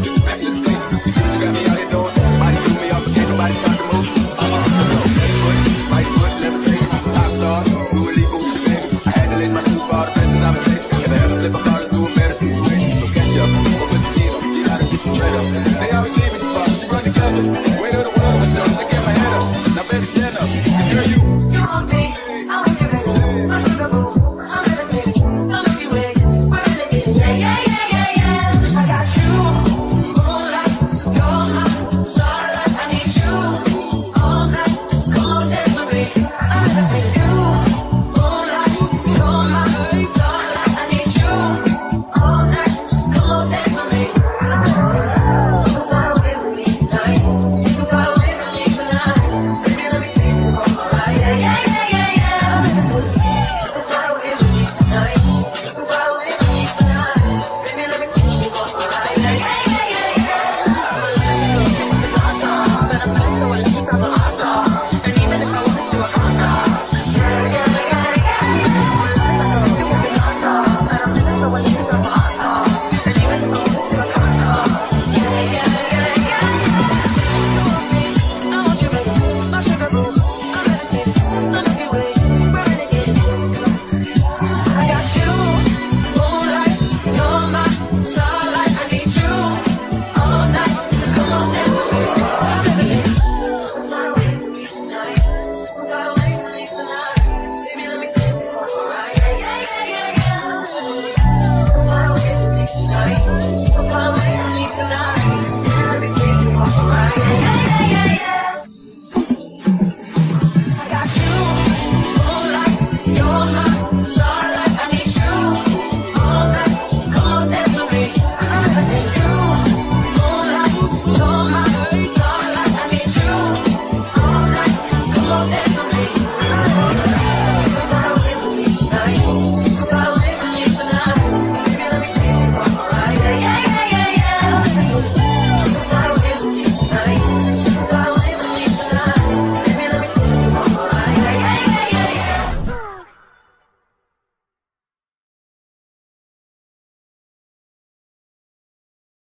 super passion. You see what you got me out here doing? Body threw me off, but can't nobody stop the move. Right foot, levitating, top star, do a legal baby. I had to lace my shoes for all the blessings I've been saving. If I ever slip, I fall into a better situation. So catch up, or put some cheese on me, get out and get some bread up.